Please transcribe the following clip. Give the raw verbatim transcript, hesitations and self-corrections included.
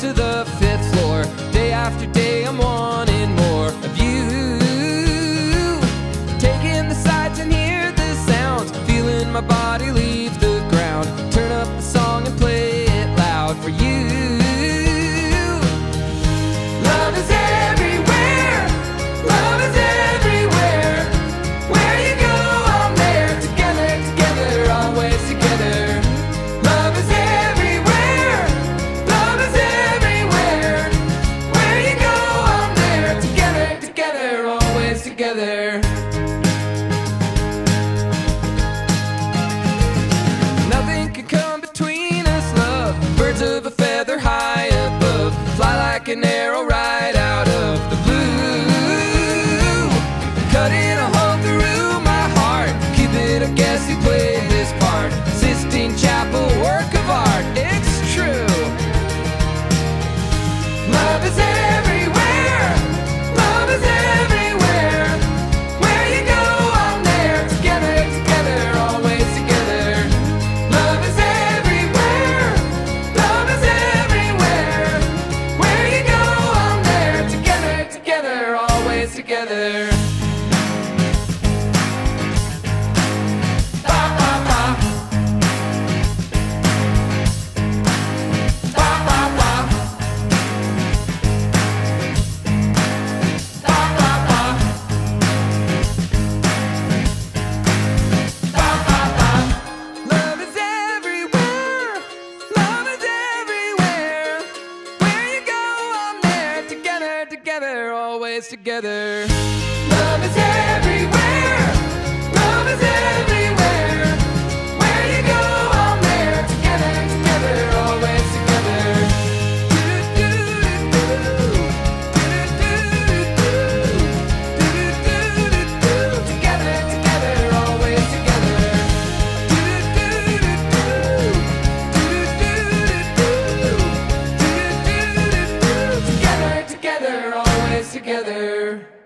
to the fifth floor. Day after day I'm wanting more of you. Taking the sights and hear the sounds, feeling my body leave the ground. Turn up the song and play it loud for you. Love is everywhere, love is everywhere. Where you go, I'm there. Together, together, always together. Love is everywhere, love is everywhere. Where you go, I'm there. Together, together, always together. Nothing could come between us, love. Birds of a feather high above, fly like an arrow right out of the blue. Cutting a hole through my heart, Cupid, I guess he played this part. Sistine Chapel, work of art, it's true. Love is everywhere, love is everywhere. Where you go, I'm there. Together, together, always together. Love is everywhere, love is everywhere. Where you go, I'm there. Together, together, always together. Ba, ba, ba. Ba, ba, ba. Ba, ba, ba. Ba, ba, ba. Love is everywhere, love is everywhere. Where you go, I'm there. Together, together, always together. Love is everywhere, love is everywhere. Where you go, I'm there. Together, together, always together. Together, together, always together. Together, together, always together.